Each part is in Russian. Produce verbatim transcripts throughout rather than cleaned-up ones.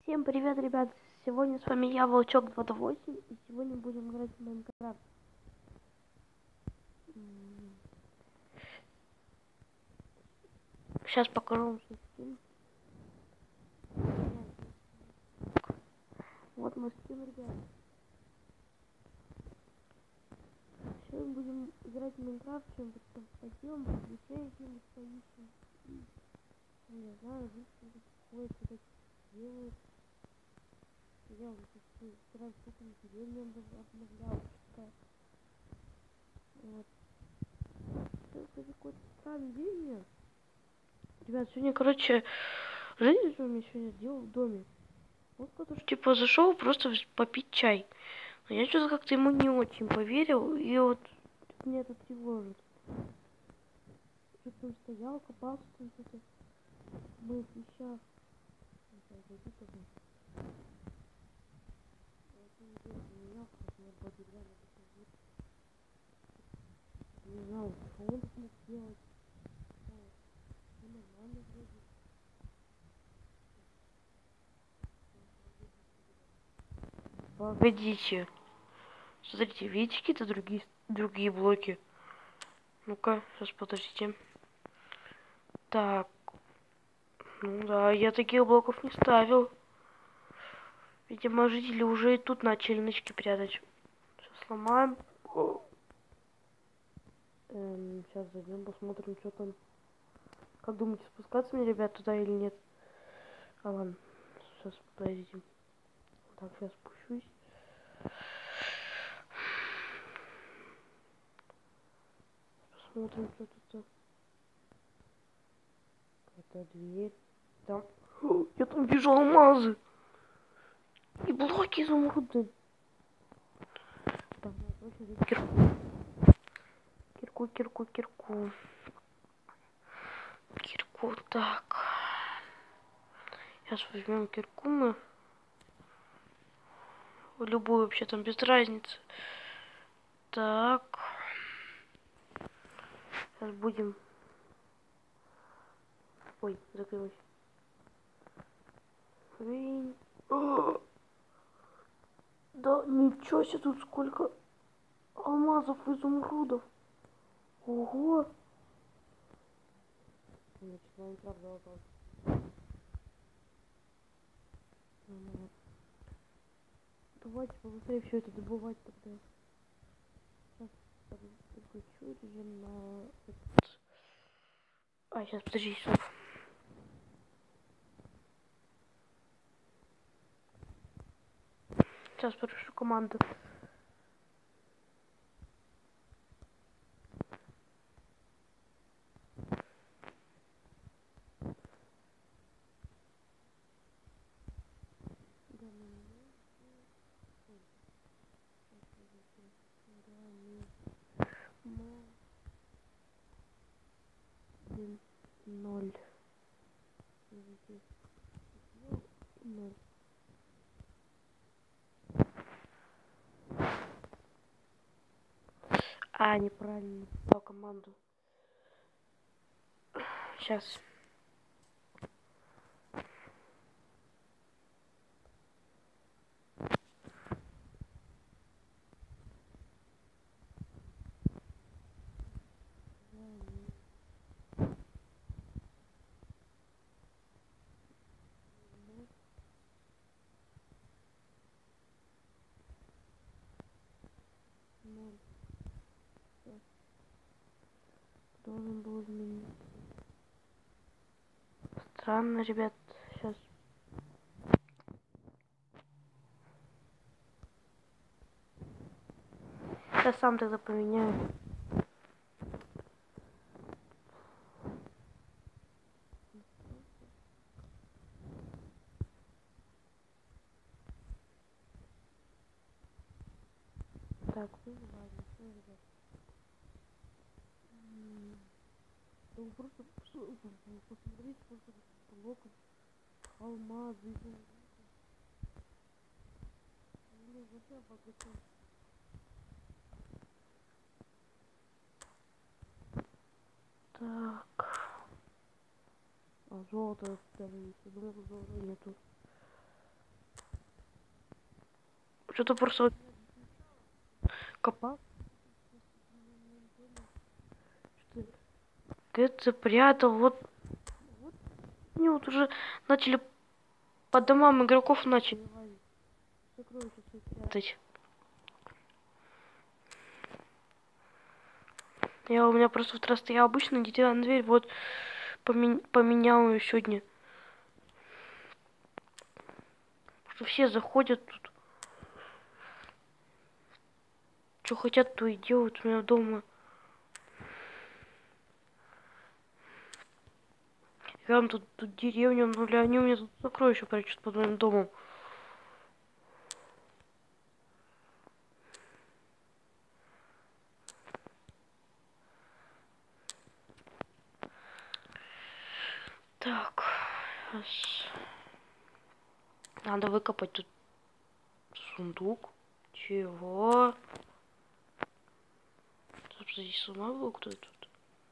Всем привет, ребят! Сегодня с вами я, Волчок двадцать восемь, и сегодня будем играть в Майнкрафт. Сейчас покажу вам скин. Вот мой скин, ребят. Сегодня будем играть в Майнкрафт, чем-то там пойдем, включаем чем-то поищем. Не знаю, что такое, что-то делают. Я вот вчера что-то деревню обновлял, что-то. Вот. Это какой-то странный день нет. Ребят, сегодня, короче, жизнь, что я сегодня сделал в доме. Вот кто-то типа зашел просто попить чай. Но я что-то как-то ему не очень поверил, и вот меня это тревожит. Что-то там стоял, копался там что-то в моих вещах. Не знаю, что он мог сделать. Все нормально вроде. Погодите. Смотрите, видите какие-то другие, другие блоки? Ну-ка, сейчас подождите. Так. Ну да, я таких блоков не ставил. Видимо, жители уже и тут начали нычки прятать. Сейчас сломаем. Эм, сейчас зайдем, посмотрим, что там. Как думаете, спускаться мне, ребят, туда или нет? А ладно, сейчас подождите. Так, сейчас спущусь. Посмотрим, что тут. Это дверь. Там. О, я там вижу алмазы. И блоки изумрудные. Так, надо кирку. Кирку, кирку, кирку. Кирку, так. Сейчас возьмем кирку мы. Любую вообще там без разницы. Так. Сейчас будем. Ой, закрылась. Блин. Да ничего себе, тут сколько алмазов, изумрудов. Ого. Начинаем, правда, вопрос. Давайте побыстрее все это добывать тогда. Сейчас переключу режим на этот. А, сейчас, подожди, стоп. Сейчас прошу команду. Ноль. Ноль. А, неправильно написал команду. Сейчас. Ноль. Должен был изменить. Странно, ребят. Сейчас. Я сам тогда поменяю. Так, ну ладно, все, ребят. Да вы просто посмотрите, сколько блоков, алмазы, блин, вообще обогатил. Так. А золото даже есть. Я думал, золота нету. Что-то просто вот копал. Что где-то прятал. Вот, вот. Они вот уже начали по домам игроков начали лазить. Сокровища свои прятать. Я у меня просто вот раз стоял обычно деревянная дверь, вот помен... поменял ее сегодня. Что все заходят тут. Что хотят, то и делают у меня дома. Прям тут, тут деревня, ну ли они у меня тут сокровища прячут под моим домом. Так, сейчас. Надо выкопать тут сундук. Чего? Тут здесь с ума был кто тут?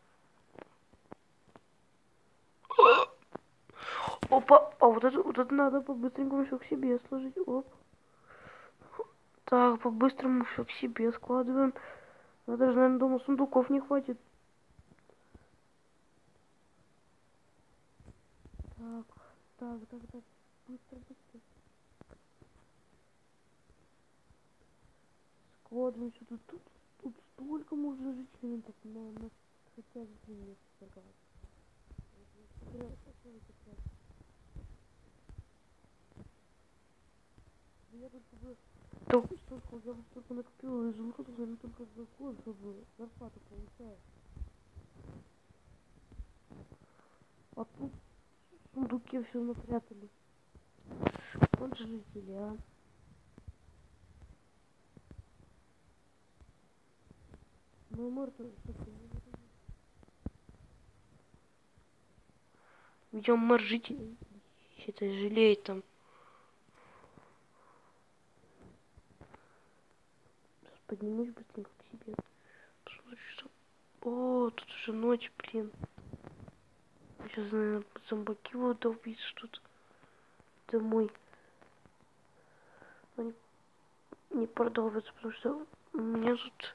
Опа, а вот это, вот это надо по-быстренькому еще к себе сложить. Оп. Так, по-быстрому еще к себе складываем. Надо же, наверное, дома сундуков не хватит. Так, так, так, так. Быстро, быстро. Складываем сюда. Тут, тут столько можно жителей. Так, но нас хотят не торговать. Я только бы... Только столько, я бы столько накопила изумрудов, наверное, только за год, чтобы зарплату получать. А тут в сундуке все напрятали. Вот же жители, а. Мой морду, видимо, мэр жителей считай, жалеет там. Сейчас поднимусь быстренько к себе. Посмотрю, что... О, тут уже ночь, блин. Сейчас, наверное, зомбаки будут долбиться тут домой. Они не продолбятся, потому что у меня тут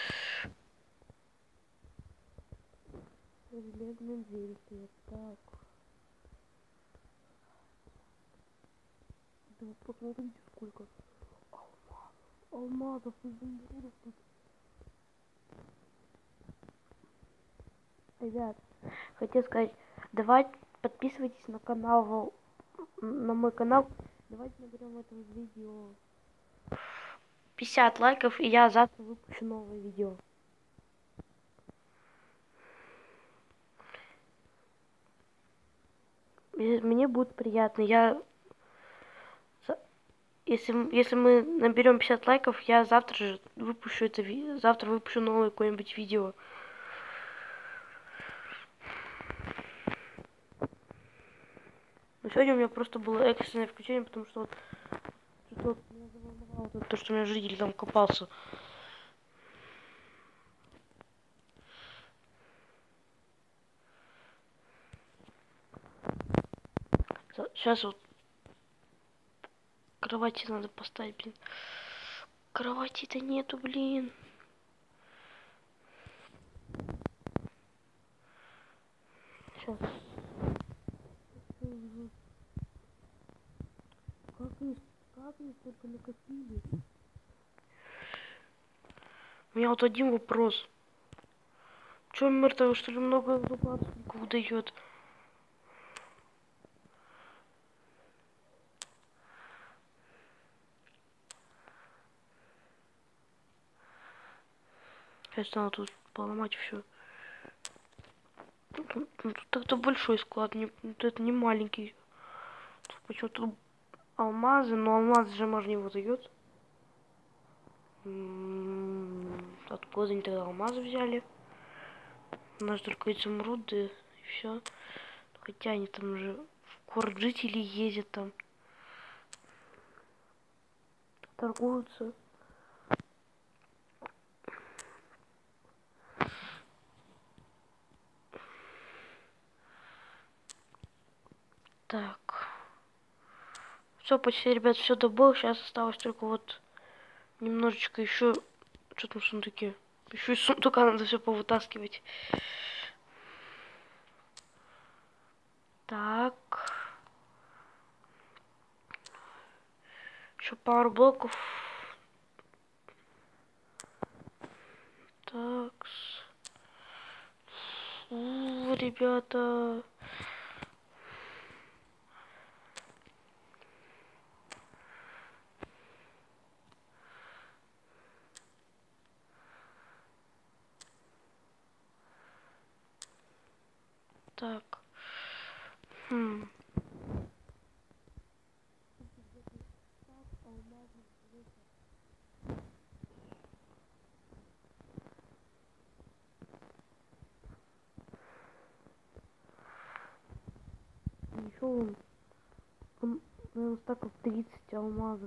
железные двери стоят. Так. Да вы посмотрите, сколько алмазов, алмазов и изумрудов тут. Ребят, хотел сказать, давайте подписывайтесь на канал, на мой канал. Давайте наберем в этом видео пятьдесят лайков, и я завтра выпущу новое видео. И мне будет приятно. Я, если если мы наберем пятьдесят лайков, я завтра же выпущу это видео, завтра выпущу новое какое-нибудь видео. Но сегодня у меня просто было экстренное включение, потому что вот, что вот меня заволновало то, то, что у меня житель там копался. Сейчас вот кровати надо поставить, блин. Кровати-то нету, блин. Сейчас. Как они, как они столько накопили? У меня вот один вопрос. Чё мертвого, что ли, много зарплат выдает? Сейчас надо тут поломать все. Тут, тут так-то большой склад, не, это не маленький. Почему-то тут алмазы, но алмазы же можно не выдает. Откуда они тогда алмазы взяли? У нас только изумруды и все. Хотя они там уже в город жителей ездят там. Торгуются. Так. Все, почти, ребят, все добыл. Сейчас осталось только вот Немножечко еще... Что там в сундуке? Еще из сундука надо все повытаскивать. Так. Еще пару блоков. Так. У, ребята. Так. Хм. Еще он, он, наверное, стаков тридцать алмазов.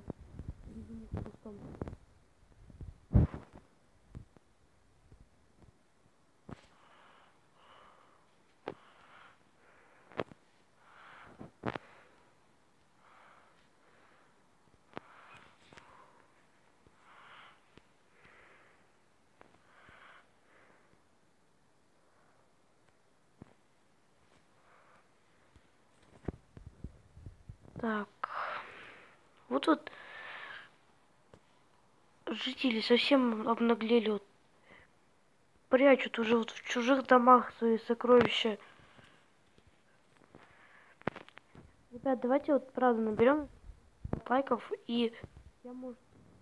Так. Вот вот жители совсем обнаглели. Вот, прячут уже вот в чужих домах свои сокровища. Ребят, давайте вот правда наберем лайков, и я, может,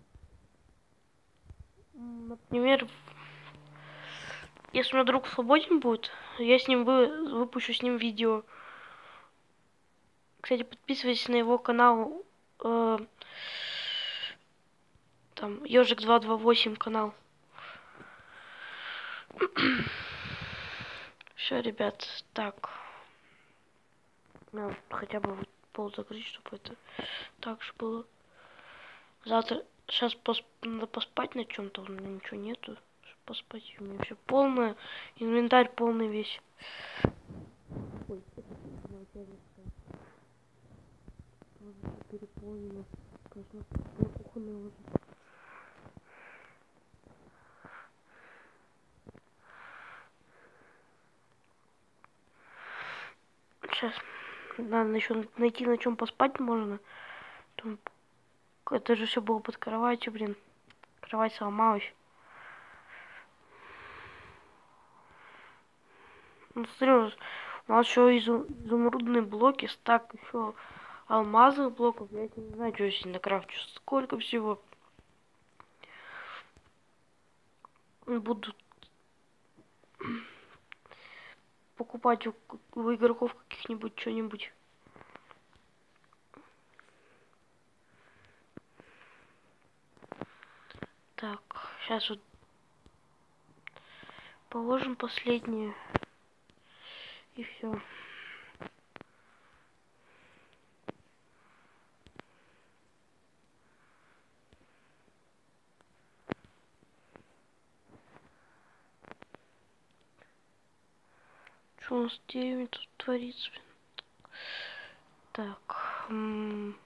например, если у меня друг свободен будет, я с ним вы, выпущу с ним видео. Кстати, подписывайтесь на его канал. Э, там ежик два два восемь канал. Все, ребят, так. Надо хотя бы вот пол закрыть, чтобы это так же было. Завтра, сейчас пос, надо поспать на чем-то, у меня ничего нету. Поспать, у меня все полное, инвентарь полный весь. Ой, переполнено. На кухонной уже. Сейчас надо еще найти, на чем поспать можно. Там, это же все было под кроватью, блин. Кровать сломалась. Ну, смотри, у нас еще изу изумрудные блоки, стак еще алмазных блоков. Я не знаю, что я сегодня накрафчу. Сколько всего. Буду покупать у, у игроков каких-нибудь что-нибудь. Так, сейчас вот положим последнее. И все. Что у нас деревня тут творится? Так.